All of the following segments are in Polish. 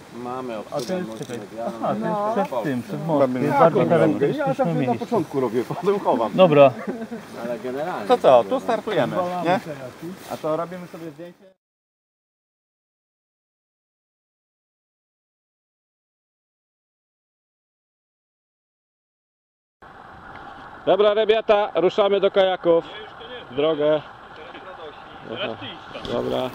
Mamy A to jest, czekaj, medialną. aha, to jest przed tym, przed Mamy mostem. Bardzo ja charakterystyczne zawsze na miejsce. początku robię, potem chowam. Dobra. Ale generalnie. To co, tu startujemy, nie? A to robimy sobie zdjęcie? Dobra, rebiata, ruszamy do kajaków. W drogę. Aha. Dobra.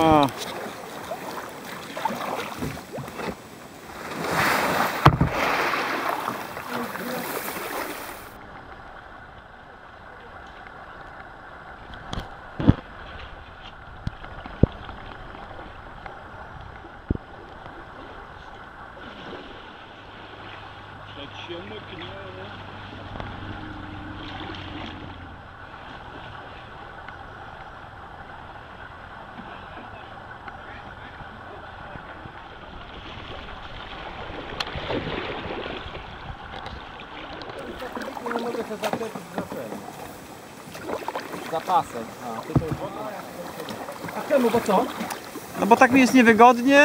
Nie mogę się zaczepić za ten. Zapasek. A, ty to już... A czemu, bo co? No bo tak mi jest niewygodnie.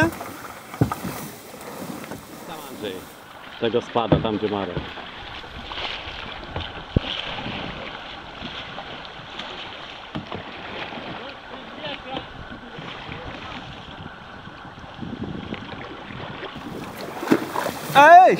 Tam Andrzej. Tego spada, tam gdzie Marek. Ej!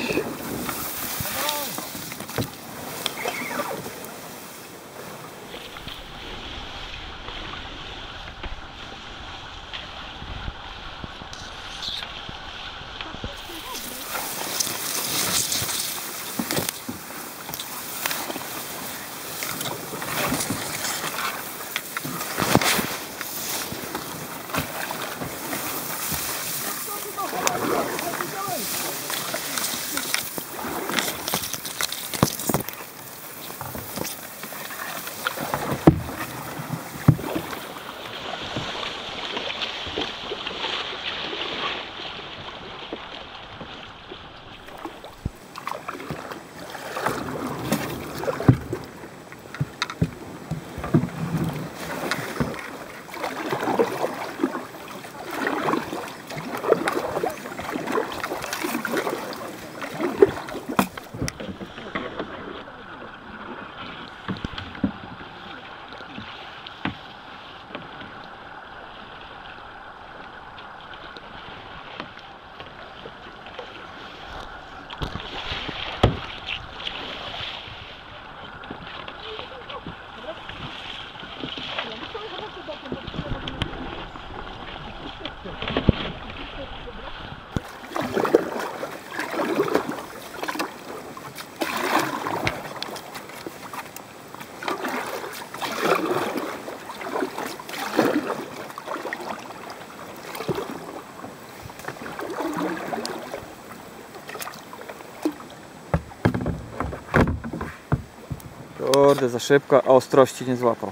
Kurde, za szybko, a ostrości nie złapał.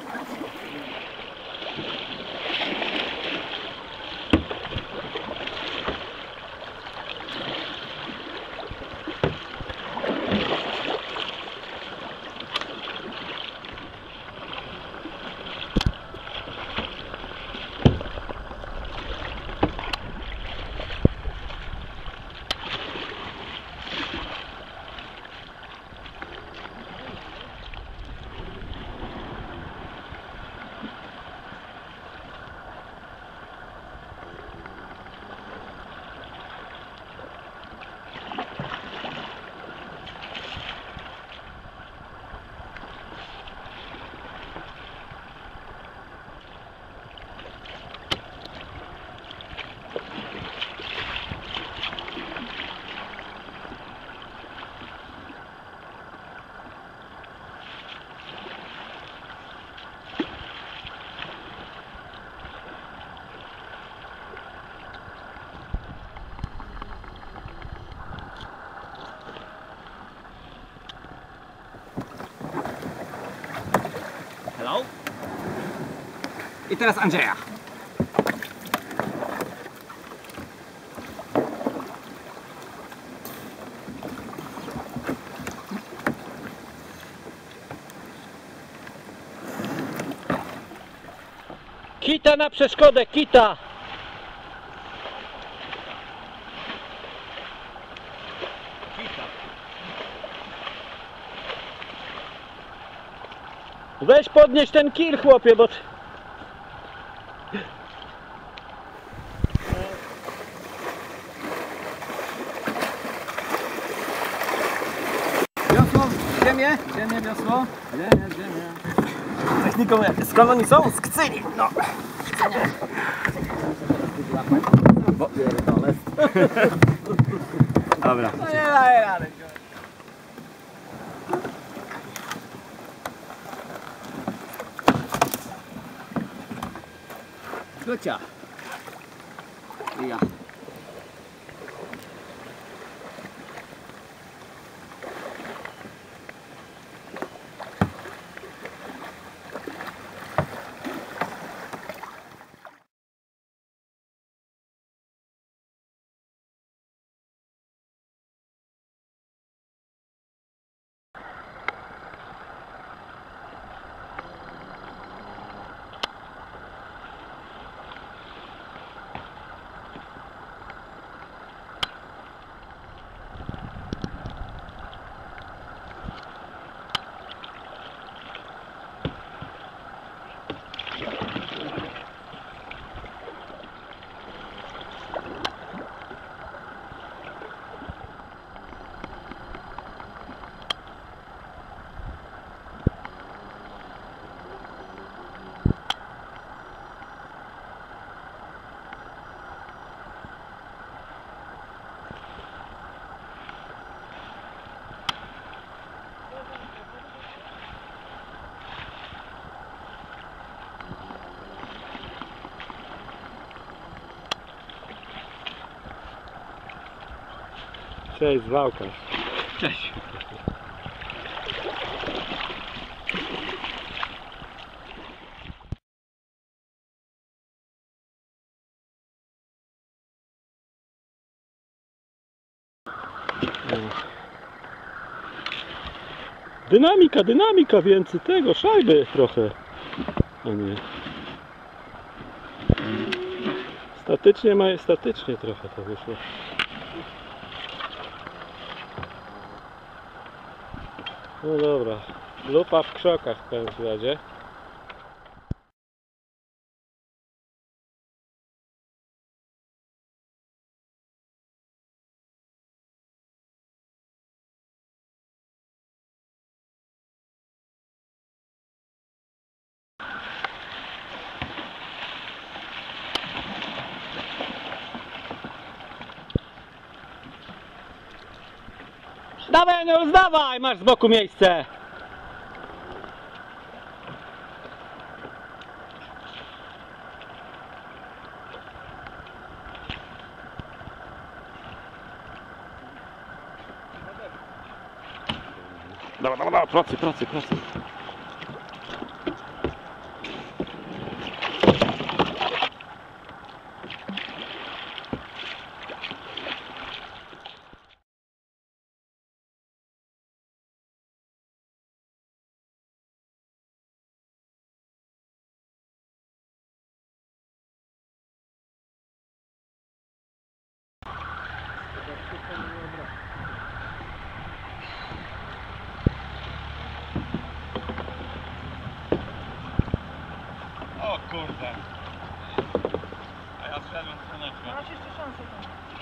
Hello? I teraz Andrzeja. Kita na przeszkodę, kita! Weź podnieś ten kil, chłopie, bo... Wiosło, ziemię, wiosło. Ziemię. Techniką, skąd oni są? Z Kcyni, no. Dobra. No nie daje rady. Klucia. I ja. Cześć, Wałkasz. Cześć. Dynamika, więcej tego, szajby trochę. A nie. Statycznie, majestatycznie trochę to wyszło. No dobra, lupa w krzokach w każdym razie. Dawaj, no zdawaj, masz z boku miejsce. Dobra, pracy. O kurde. A ja zszedłem z słoneczka. Masz jeszcze szansę tam.